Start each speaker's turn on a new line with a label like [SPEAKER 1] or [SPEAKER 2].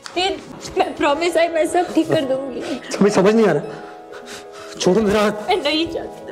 [SPEAKER 1] मैं प्रॉमिस है मैं सब ठीक कर दूंगी।
[SPEAKER 2] समझ नहीं आ रहा, छोड़ो मेरा हाथ।
[SPEAKER 1] मैं नहीं चाहती।